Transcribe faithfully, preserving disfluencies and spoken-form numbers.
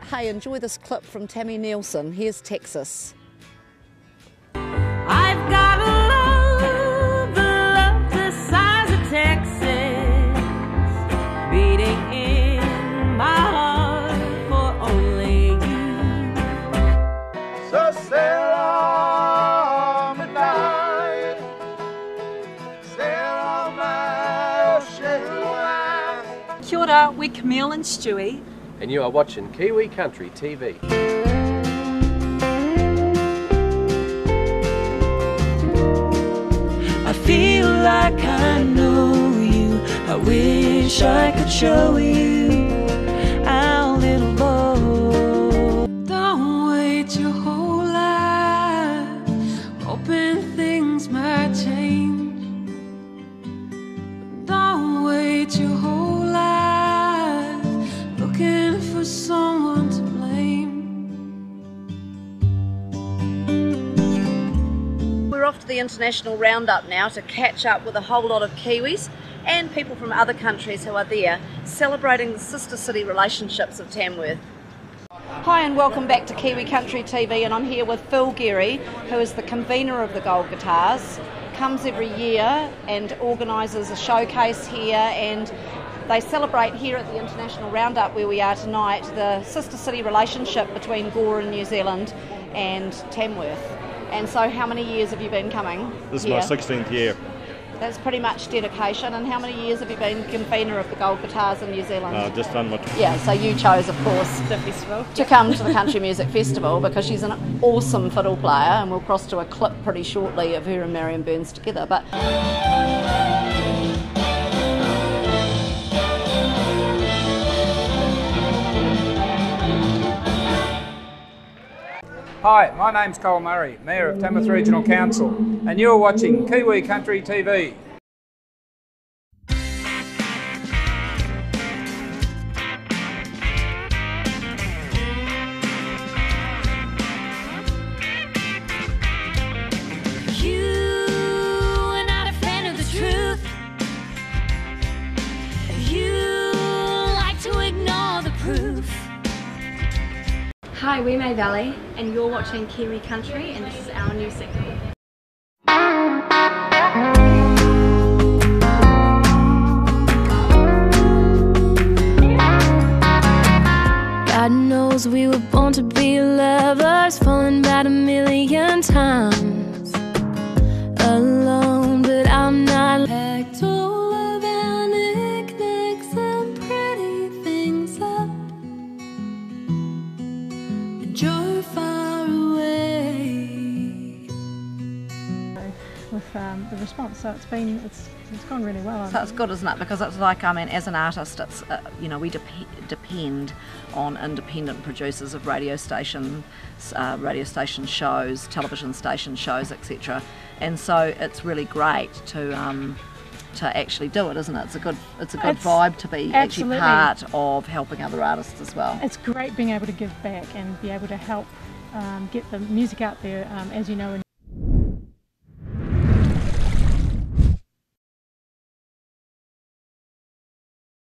Hey, enjoy this clip from Tammy Nielsen. Here's Texas. I've got a love, the love the size of Texas, beating in my heart for only you. So sail on midnight, sail on my ocean wide. Kia ora, we're Camille and Stewie. And you are watching Kiwi Country T V. I feel like I know you. I wish I could show you our little boat. Don't wait your whole life hoping things might change. Don't wait your whole life looking for someone to blame. We're off to the international roundup now to catch up with a whole lot of Kiwis and people from other countries who are there celebrating the sister city relationships of Tamworth. Hi and welcome back to Kiwi Country T V, and I'm here with Phil Geary, who is the convener of the Gold Guitars, comes every year and organises a showcase here, and they celebrate here at the International Roundup where we are tonight the sister city relationship between Gore in New Zealand and Tamworth. And so how many years have you been coming? This is here? my sixteenth year. That's pretty much dedication. And how many years have you been convener of the Gold Guitars in New Zealand? Uh, just done my Yeah, so you chose, of course, The festival. to come to the Country Music Festival because she's an awesome fiddle player, and we'll cross to a clip pretty shortly of her and Marion Burns together. But Hi, my name's Cole Murray, Mayor of Tamworth Regional Council, and you're watching Kiwi Country T V. You are not a fan of the truth. You like to ignore the proof. Hi, we're May Valley and you're watching Kiwi Country, and this is our new segment. God knows we were born to be lovers, falling about a million times alone, but I'm not packed all of our knickknacks and pretty things up, and you're far away. With um, the response, so it's been it's it's gone really well. so it's good, isn't it? Because it's like, I mean, as an artist, it's uh, you know, we dep depend on independent producers of radio station, uh, radio station shows, television station shows, et cetera. And so it's really great to um, to actually do it, isn't it? It's a good it's a good It's vibe to be absolutely. actually part of helping other artists as well. It's great being able to give back and be able to help um, get the music out there. Um, as you know, in